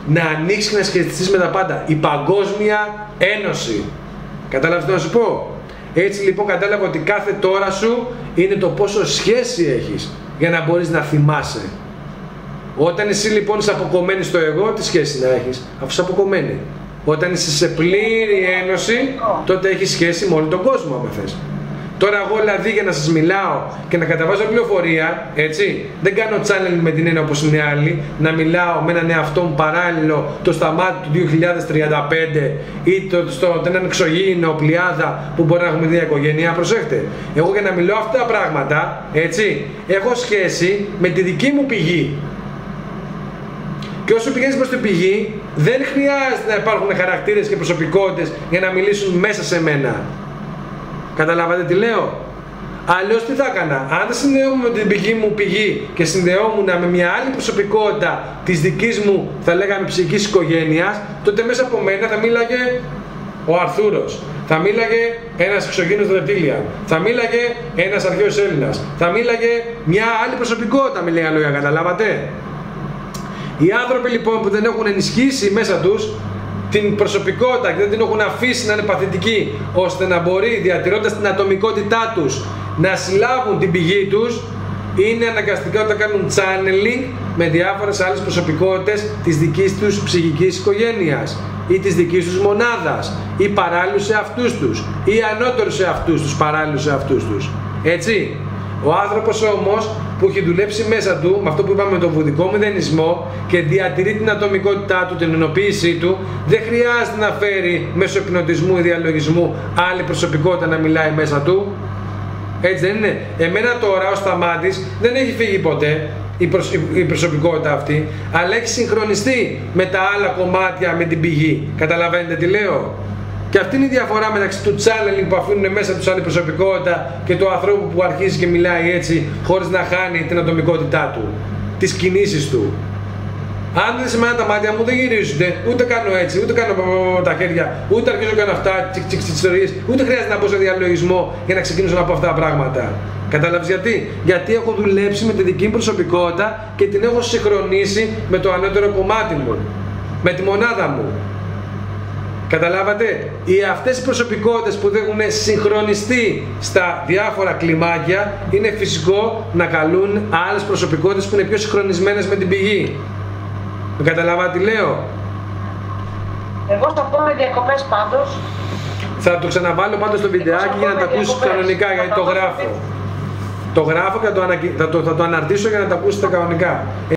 να ανοίξεις και να σχετιστείς με τα πάντα. Η Παγκόσμια Ένωση. Κατάλαβες τι να σου πω? Έτσι λοιπόν κατάλαβα ότι κάθε τώρα σου είναι το πόσο σχέση έχεις για να μπορείς να θυμάσαι. Όταν εσύ λοιπόν είσαι αποκομμένη στο εγώ, τι σχέση να έχεις, αφού είσαι αποκομμένη. Όταν είσαι σε πλήρη ένωση, τότε έχεις σχέση με όλο τον κόσμο, άμα θες. Τώρα εγώ δηλαδή για να σας μιλάω και να καταβάζω πληροφορία, έτσι, δεν κάνω channel με την έννοια όπως είναι άλλοι, να μιλάω με έναν εαυτό μου παράλληλο το σταμάτη του 2035 ή έναν εξωγήινο πλειάδα που μπορεί να έχουμε μια οικογένεια. Προσέχτε, εγώ για να μιλάω αυτά τα πράγματα, έτσι, έχω σχέση με τη δική μου πηγή. Και όσο πηγαίνεις προς την πηγή, δεν χρειάζεται να υπάρχουν χαρακτήρες και προσωπικότητες για να μιλήσουν μέσα σε μένα. Καταλάβατε τι λέω? Αλλιώς τι θα έκανα? Αν δεν συνδεόμουν με την πηγή μου πηγή και συνδεόμουν με μια άλλη προσωπικότητα της δικής μου, θα λέγαμε ψυχικής οικογένειας, τότε μέσα από μένα θα μίλαγε ο Αρθούρος, θα μίλαγε ένας εξωγήινος ρεπτήλιαν, θα μίλαγε ένας αρχαίος Έλληνας, θα μίλαγε μια άλλη προσωπικότητα, με λίγα λόγια, καταλάβατε? Οι άνθρωποι λοιπόν που δεν έχουν ενισχύσει μέσα τους την προσωπικότητα και δεν την έχουν αφήσει να είναι παθητική, ώστε να μπορεί, διατηρώντας την ατομικότητά τους, να συλλάβουν την πηγή τους, είναι αναγκαστικά όταν κάνουν channeling με διάφορες άλλες προσωπικότητες της δικής τους ψυχικής οικογένειας ή της δικής τους μονάδας ή παράλληλους σε αυτούς τους ή ανώτερους σε αυτούς τους, παράλληλους σε αυτούς τους. Έτσι, ο άνθρωπος όμως που έχει δουλέψει μέσα του με αυτό που είπαμε με τον βουδικό μηδενισμό και διατηρεί την ατομικότητά του, την ενοποίησή του, δεν χρειάζεται να φέρει μέσω υπνοτισμού ή διαλογισμού άλλη προσωπικότητα να μιλάει μέσα του. Έτσι δεν είναι? Εμένα τώρα ο Σταμάτης δεν έχει φύγει ποτέ η προσωπικότητα αυτή, αλλά έχει συγχρονιστεί με τα άλλα κομμάτια, με την πηγή. Καταλαβαίνετε τι λέω? Και αυτή είναι η διαφορά μεταξύ του channeling που αφήνουν μέσα τους άλλη προσωπικότητα και του ανθρώπου που αρχίζει και μιλάει έτσι χωρίς να χάνει την ατομικότητά του, τις κινήσεις του. Αν δεν σημαίνει τα μάτια μου δεν γυρίζονται, ούτε κάνω έτσι, ούτε κάνω τα χέρια, ούτε αρχίζω να κάνω αυτά, τις ιστορίες, ούτε χρειάζεται να μπω σε διαλογισμό για να ξεκινήσω να πω αυτά τα πράγματα. Κατάλαβες γιατί? Γιατί έχω δουλέψει με τη δική μου προσωπικότητα και την έχω συγχρονίσει με το ανώτερο κομμάτι μου, με τη μονάδα μου. Καταλάβατε? Αυτές οι προσωπικότητες που δεν έχουν συγχρονιστεί στα διάφορα κλιμάκια, είναι φυσικό να καλούν άλλες προσωπικότητες που είναι πιο συγχρονισμένες με την πηγή. Καταλάβατε τι λέω? Εγώ θα πω με διακοπές πάντως. Θα το ξαναβάλω πάντως στο βιντεάκι για να τα ακούσεις κανονικά, γιατί το γράφω. Το γράφω και θα το αναρτήσω για να τα ακούσετε κανονικά.